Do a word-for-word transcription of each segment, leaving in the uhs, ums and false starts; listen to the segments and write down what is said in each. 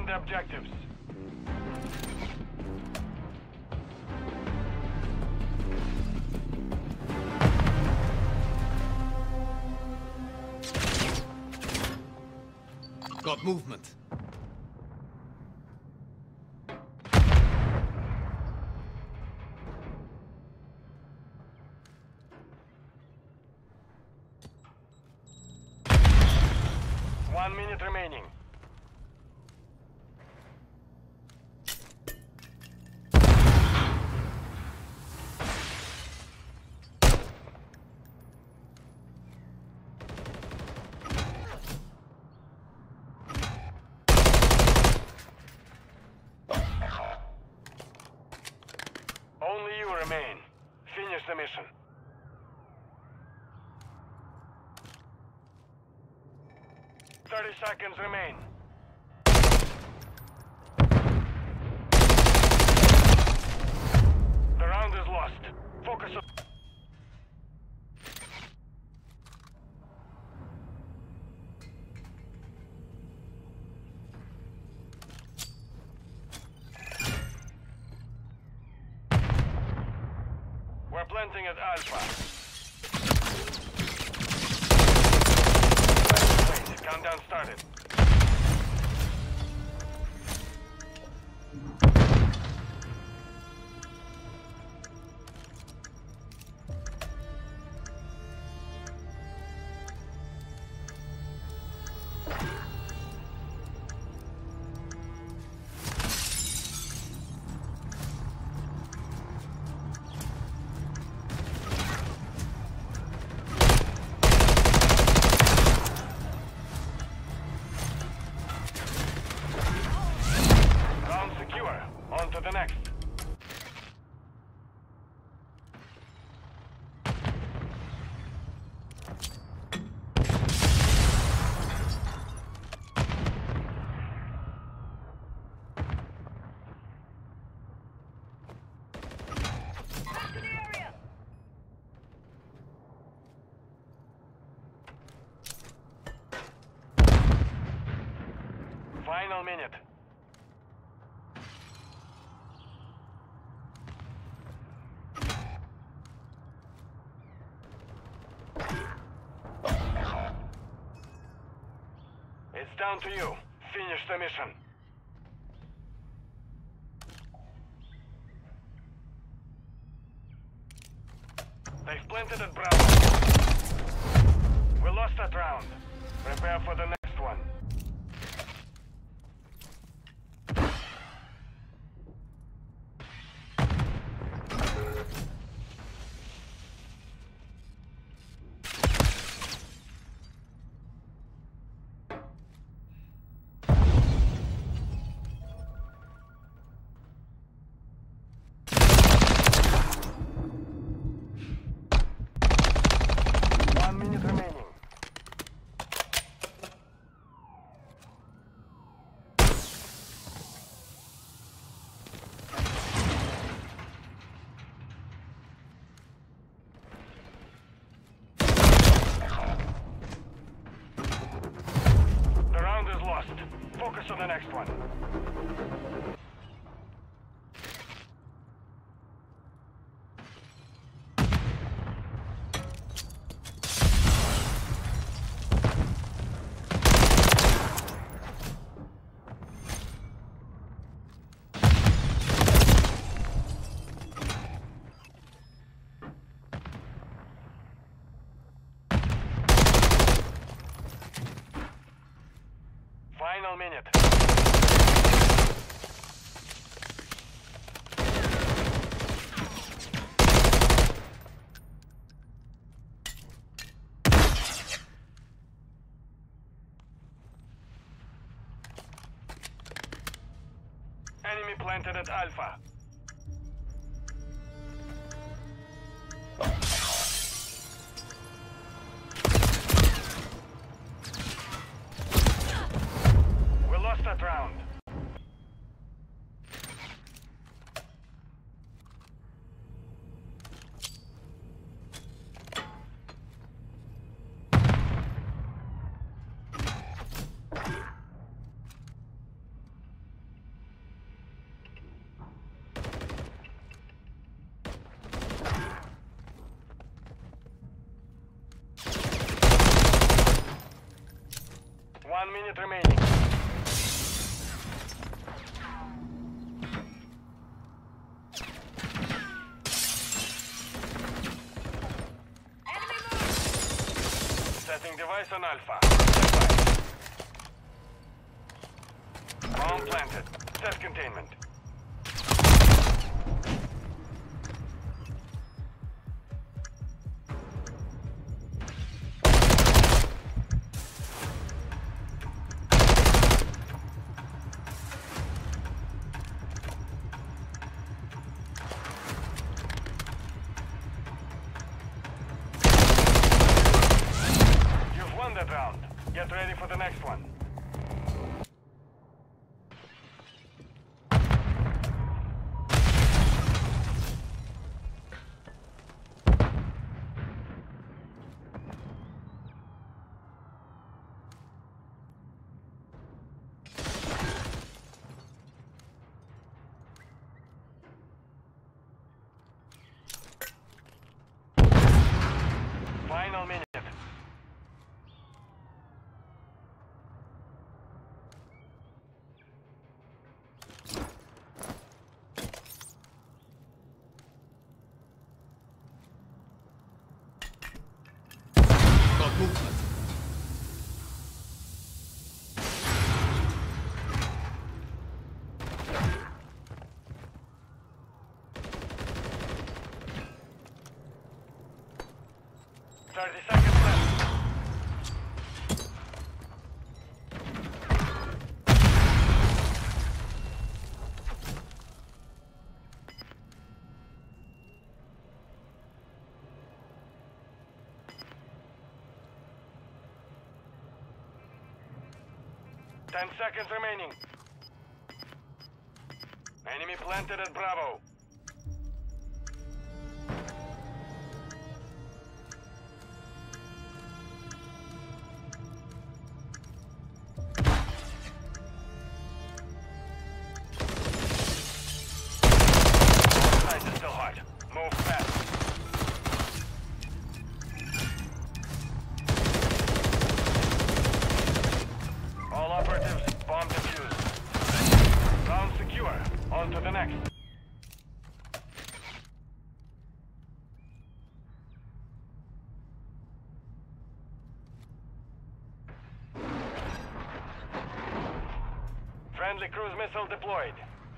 the objectives. Got movement. One minute remaining. Only you remain. Finish the mission. Thirty seconds remain. The round is lost. Focus on... We're planting at Alpha. Countdown started. On to the next. Back to the area. Final minute. It's down to you. Finish the mission. They've planted at Bravo. We lost that round. Prepare for the next one. One minute remaining. The round is lost. Focus on the next one. Final minute. Enemy planted at Alpha. We lost that round. One minute remaining. Enemy marked. Setting device on Alpha. Stand by. Bomb planted. Set containment. You've won that round. Get ready for the next one. Final minute. Got movement. Thirty seconds left. Ten seconds remaining. Enemy planted at Bravo. Side is still hot. Move fast. All operatives, bomb defused. Round secure. On to the next. Friendly cruise missile deployed.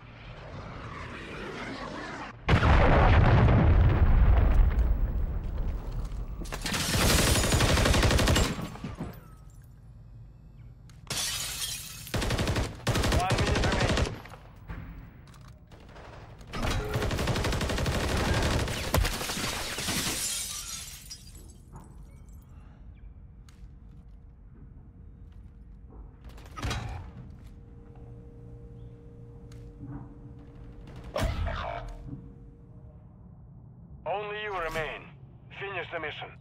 One minute remaining. Only you remain. Finish the mission.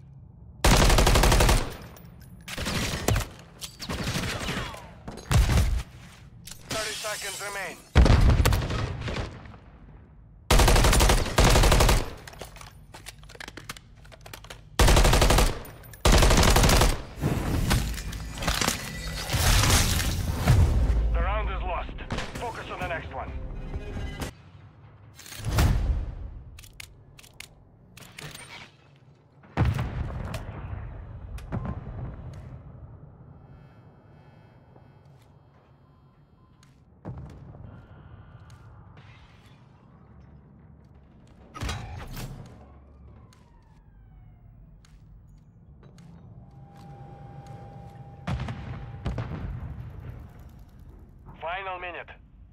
Thirty seconds remain. The round is lost. Focus on the next one. Final minute.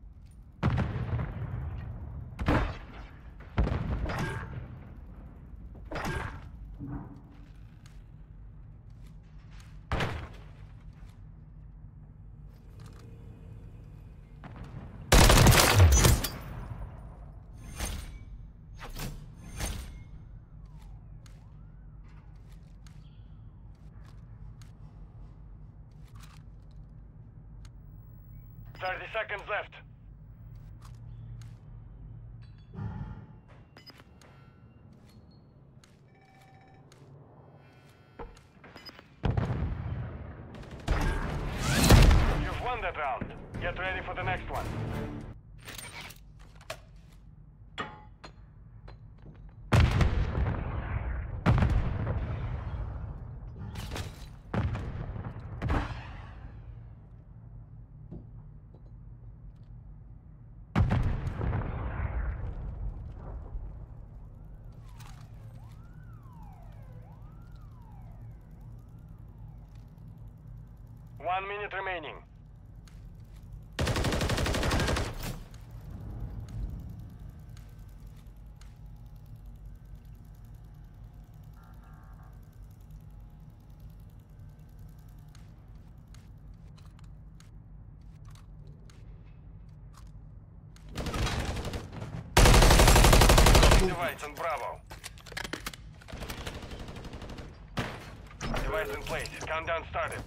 Thirty seconds left. won that round. Get ready for the next one. One minute remaining. Device on Bravo. Device in place. Countdown started.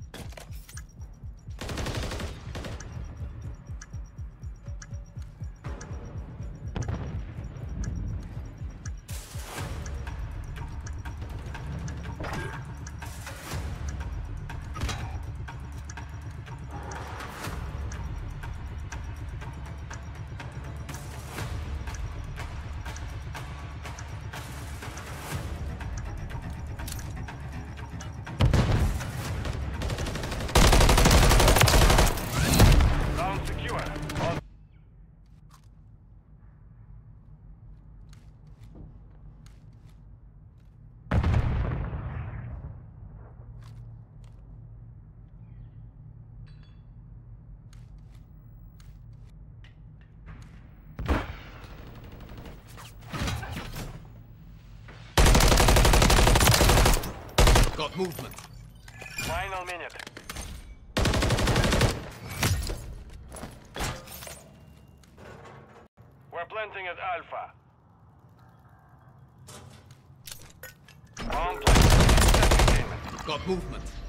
Got movement. Final minute. We're planting at Alpha. Bomb planted. Got movement.